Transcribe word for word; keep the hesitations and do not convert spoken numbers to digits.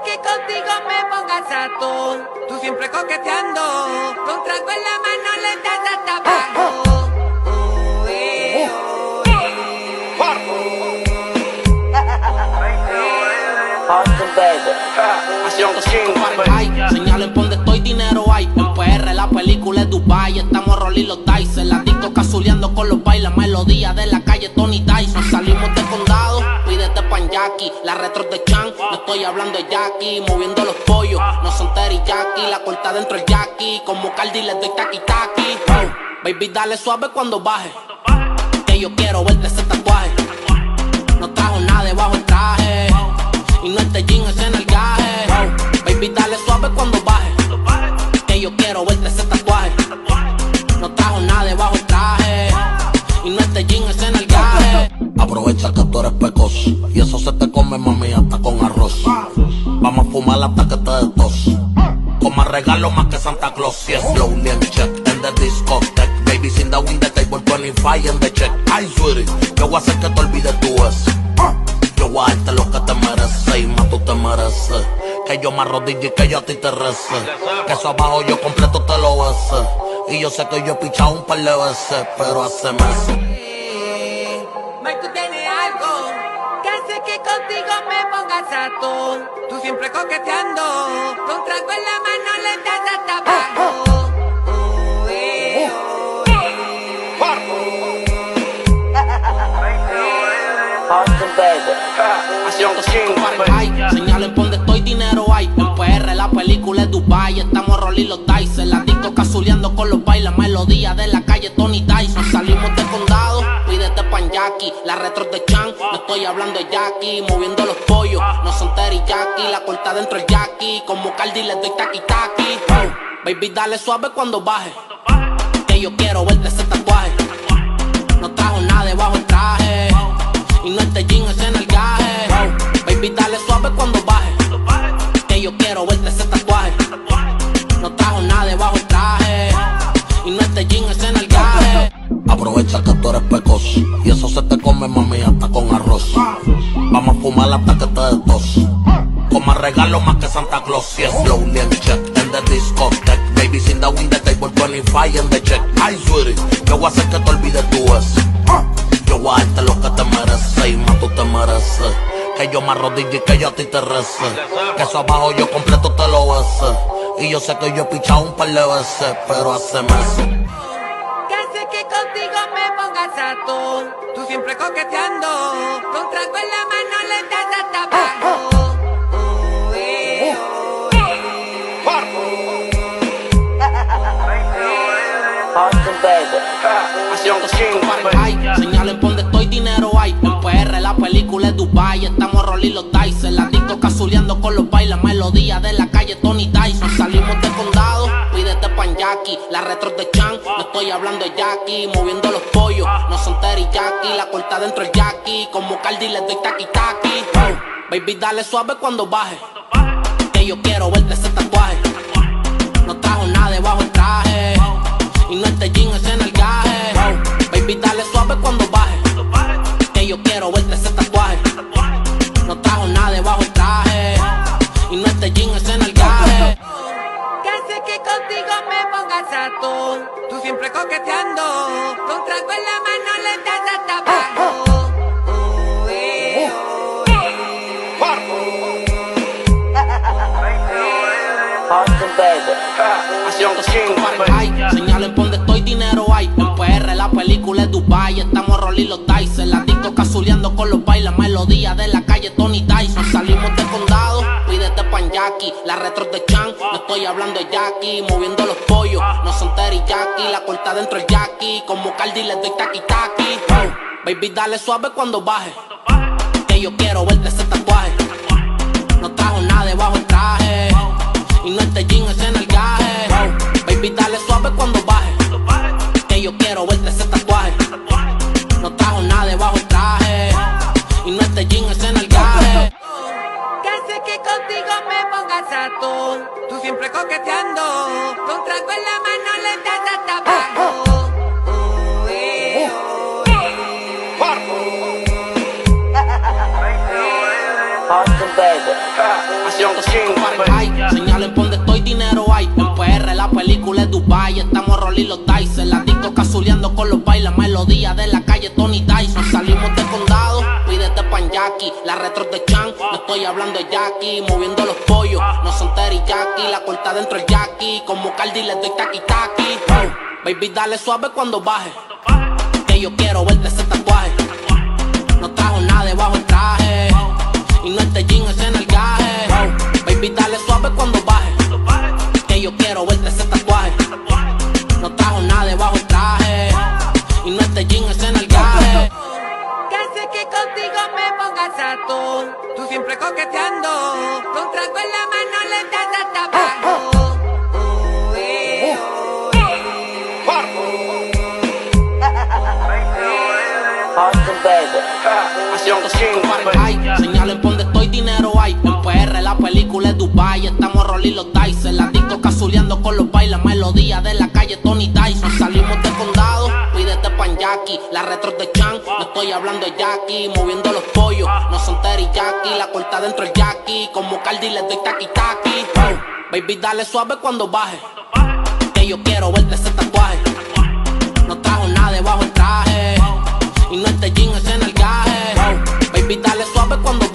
que contigo me pongas harto. Tú siempre coqueteando, con trago en la mano le das hasta abajo. Oh, eh, oh, eh. Austin, baby. Haciendo cinco Fahrenheit. Señalen por donde estoy, dinero hay. En P R la película es Dubai. Estamos rolling los dice. La disco cazuleando con los bailes. Melodía de la calle Tony Tyson. Salimos de condado, pídete pan Jackie. La retro de Chan, no estoy hablando de Jackie. Moviendo los pollos, no son teriyaki. La corta dentro el Jackie. Como Cardi le doy taki taki. Oh, baby dale suave cuando baje, que yo quiero verte ese tatuaje. No trajo nada debajo el traje. Y no este jean, ese en el gaje. Oh, baby dale suave cuando baje, que yo quiero verte ese tatuaje. No trajo nada debajo el traje. Y no este jean, ese en el gaje. Aprovecha que tú eres pecoso y eso se te come, mami, hasta con arroz. Vamos a fumar hasta que te des tos. Como regalo más que Santa Claus. Yes, slowly and check in the discotheque. Babies in the window table, twenty-five in the check. Ay, sweetie, yo voy a hacer que te olvides tú eso. Yo voy a darte lo que te mereces y más tú te mereces. Que yo me arrodille y que yo a ti te rece. Que eso abajo yo completo te lo bese. Y yo sé que yo he pichado un par de veces, pero hace meses. Mike, tú tienes algo que hace que contigo me pongas harto. Tú siempre coqueteando, con trago en la mano le das hasta abajo. Oh, eh, oh, eh. Austin, baby. Haciendo cinco Fahrenheit. Señalen por donde estoy, dinero hay. En P R la película es Dubai. Estamos rolling los dice. La disco cazuleando con los bailes. Melodía de la calle Tony Tyson. Salimos de condado, pídete pan Jackie. La retro de Chan, no estoy hablando de Jackie. Moviendo los pollos, no son teriyaki. La corta dentro el Jackie. Como Cardi le doy taki taki. Oh, baby dale suave cuando baje, que yo quiero verte ese tatuaje. No trajo nada debajo el traje. Y no este jean, ese en el gaje. Oh, baby dale suave cuando baje, que yo quiero verte ese tatuaje. No trajo nada debajo el traje. Y no este jean, ese en el gaje. Aprovecha que tú eres pecoso y eso se te come, mami, hasta con arroz. Vamos a fumar hasta que te des tos. Como regalo más que Santa Claus. Yes, slowly and check in the discotheque. Babies in the window table, twenty-five in the check. Ay, sweetie, yo voy a hacer que te olvides tú eso. Yo voy a darte lo que te mereces y más tú te mereces. Que yo me arrodille y que yo a ti te rece. Que eso abajo yo completo te lo bese. Y yo sé que yo he pichado un par de veces, pero hace meses. Que hace que contigo me pongas harto. Tú siempre coqueteando, con trago en la mano le das hasta abajo. Oh, eh, oh, eh. Austin, baby. Haciendo cinco Fahrenheit. Señalen por donde estoy, dinero hay. En P R la película es Dubai. Estamos rolling los dice. La disco cazuleando con los bailes. Melodía de la calle Tony Tyson. Salimos de condado, pídete pan Jackie. La retro de Chan, no estoy hablando de Jackie. Moviendo los pollos, no son teriyaki. La corta dentro el Jackie. Como Cardi le doy taki taki. Oh, baby dale suave cuando baje, que yo quiero verte ese tatuaje. No trajo nada debajo el traje. Y no este jean, ese en el gaje. Oh, baby dale suave cuando baje, que yo quiero verte ese tatuaje. No trajo nada debajo el traje. Y no este jean, ese en el gaje. Que hace que contigo me pongas harto. Tú siempre coqueteando, con trago en la mano le das hasta abajo. Oh, eh, oh, eh. Austin, baby. Haciendo cinco Fahrenheit. Señalen por donde estoy, dinero hay. En P R la película es Dubai. Estamos rolling los dice. La disco cazuleando con los bailes. Melodía de la calle Tony Tyson. Salimos de condado, pídete pan Jackie. La retro de Chan, no estoy hablando de Jackie. Moviendo los pollos, no son teriyaki. La corta dentro el Jackie. Como Cardi le doy taki taki. Oh, baby dale suave cuando baje, que yo quiero verte ese tatuaje. No trajo nada debajo el traje. Y no este jean, ese en el gaje. Oh, baby dale suave cuando baje, que yo quiero verte ese tatuaje. No trajo nada debajo el traje. Y no este jean, ese en el gaje. Que hace que contigo me pongas harto. Tú siempre coqueteando, con trago en la mano le das hasta abajo. Oh, eh, oh, eh. Haciendo cinco Fahrenheit, señalen por donde estoy, dinero hay. En P R la película es Dubai, estamos rolling los dice. En la disco cazuleando con los bailes, melodía de la calle Tony Tyson. Salimos de condado, pídete pan Jackie. La retro de Chan, no estoy hablando de Jackie. Moviendo los pollos, no son teriyaki. La corta dentro el Jackie, como Cardi le doy taki taki. Oh, baby dale suave cuando baje, que yo quiero verte ese tatuaje. No trajo nada debajo el traje, y no este jean es en el gaje. Oh, baby dale suave cuando baje, que yo quiero verte ese tatuaje. No trajo nada debajo el traje, y no este jean es en el gaje. Que hace que contigo me pongas a tú, tú siempre coqueteando, con trago en la mano le das hasta abajo. Oh, eh, oh, Haciendo cinco Fahrenheit, señalen por donde estoy, dinero hay. En P R la película es Dubai, estamos rolling los dice. En la disco cazuleando con los bailes, melodía de la calle Tony Tyson. Salimos de condado, pídete pan Jackie. La retro de Chan, no estoy hablando de Jackie. Moviendo los pollos, no son teriyaki. La corta dentro el Jackie, como Cardi le doy taki taki. Oh, baby dale suave cuando baje, que yo quiero verte ese tatuaje. No trajo nada debajo el traje, y no este jean es en el gaje. Oh, baby dale suave cuando